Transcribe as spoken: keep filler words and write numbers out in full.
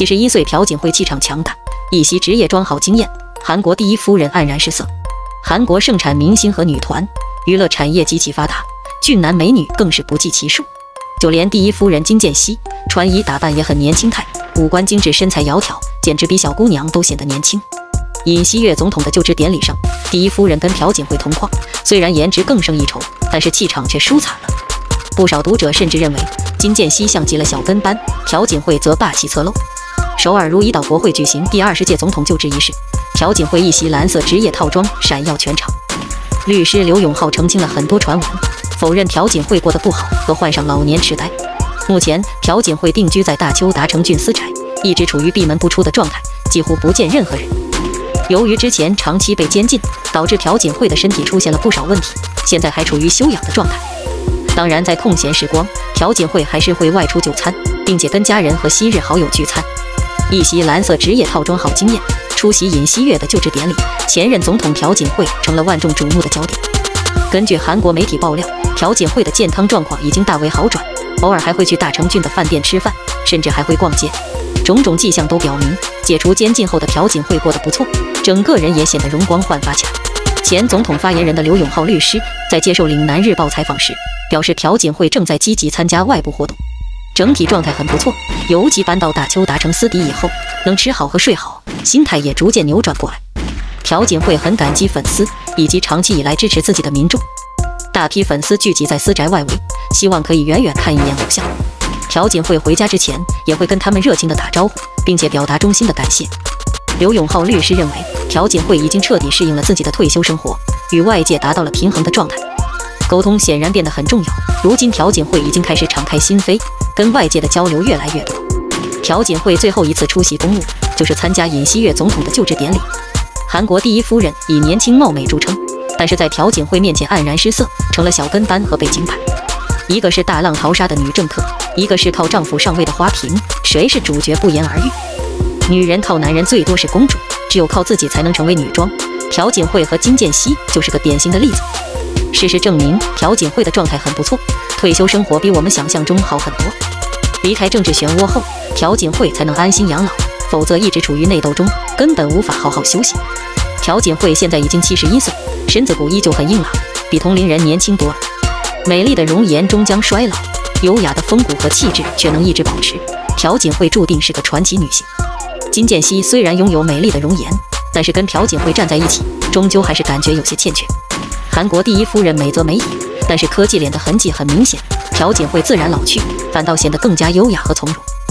七十一岁朴槿惠气场强大，一袭职业装好惊艳，韩国第一夫人黯然失色。韩国盛产明星和女团，娱乐产业极其发达，俊男美女更是不计其数。就连第一夫人金建熙，穿衣打扮也很年轻态，五官精致，身材窈窕，简直比小姑娘都显得年轻。尹锡悦总统的就职典礼上，第一夫人跟朴槿惠同框，虽然颜值更胜一筹，但是气场却输惨了。不少读者甚至认为金建熙像极了小跟班，朴槿惠则霸气侧漏。首尔如意岛国会举行第二十届总统就职仪式，朴槿惠一袭蓝色职业套装闪耀全场。律师刘永浩澄清了很多传闻，否认朴槿惠过得不好和患上老年痴呆。目前朴槿惠定居在大邱达成郡私宅，一直处于闭门不出的状态，几乎不见任何人。由于之前长期被监禁，导致朴槿惠的身体出现了不少问题，现在还处于休养的状态。当然，在空闲时光，朴槿惠还是会外出就餐，并且跟家人和昔日好友聚餐。一袭蓝色职业套装好惊艳，出席尹锡悦的就职典礼，前任总统朴槿惠成了万众瞩目的焦点。根据韩国媒体爆料，朴槿惠的健康状况已经大为好转，偶尔还会去大成郡的饭店吃饭，甚至还会逛街。种种迹象都表明，解除监禁后的朴槿惠过得不错，整个人也显得容光焕发起来。前总统发言人的刘永浩律师在接受岭南日报采访时表示，朴槿惠正在积极参加外部活动，整体状态很不错。尤其搬到大邱达成私邸以后，能吃好和睡好，心态也逐渐扭转过来。朴槿惠很感激粉丝以及长期以来支持自己的民众，大批粉丝聚集在私宅外围，希望可以远远看一眼偶像。朴槿惠回家之前也会跟他们热情地打招呼，并且表达衷心的感谢。刘永浩律师认为，朴槿惠已经彻底适应了自己的退休生活，与外界达到了平衡的状态。沟通显然变得很重要，如今朴槿惠已经开始敞开心扉，跟外界的交流越来越多。朴槿惠最后一次出席公务，就是参加尹锡悦总统的就职典礼。韩国第一夫人以年轻貌美著称，但是在朴槿惠面前黯然失色，成了小跟班和背景板。一个是大浪淘沙的女政客，一个是靠丈夫上位的花瓶，谁是主角不言而喻。女人靠男人最多是公主，只有靠自己才能成为女装。朴槿惠和金建熙就是个典型的例子。事实证明，朴槿惠的状态很不错，退休生活比我们想象中好很多。离开政治漩涡后，朴槿惠才能安心养老，否则一直处于内斗中，根本无法好好休息。朴槿惠现在已经七十一岁，身子骨依旧很硬朗，比同龄人年轻多了。美丽的容颜终将衰老，优雅的风骨和气质却能一直保持。朴槿惠注定是个传奇女性。金建熙虽然拥有美丽的容颜，但是跟朴槿惠站在一起，终究还是感觉有些欠缺。韩国第一夫人美则美矣，但是科技脸的痕迹很明显，朴槿惠自然老去，反倒显得更加优雅和从容。